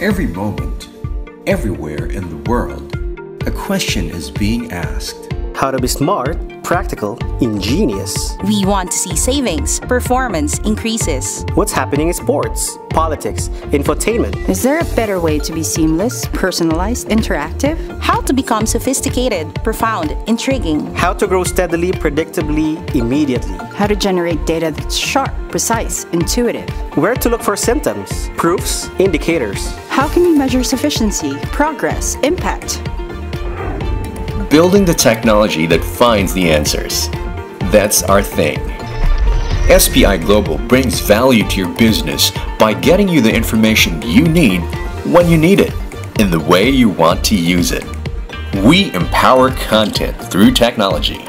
Every moment, everywhere in the world, a question is being asked. How to be smart, practical, ingenious. We want to see savings, performance increases. What's happening in sports, politics, infotainment? Is there a better way to be seamless, personalized, interactive? How to become sophisticated, profound, intriguing. How to grow steadily, predictably, immediately. How to generate data that's sharp, precise, intuitive. Where to look for symptoms, proofs, indicators. How can we measure sufficiency, progress, impact? Building the technology that finds the answers. That's our thing. SPi Global brings value to your business by getting you the information you need when you need it, in the way you want to use it. We empower content through technology.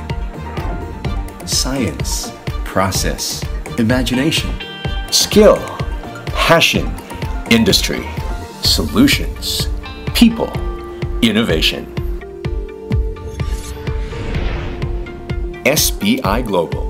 Science, process, imagination, Skill, passion, industry, solutions, people, innovation. SPi Global.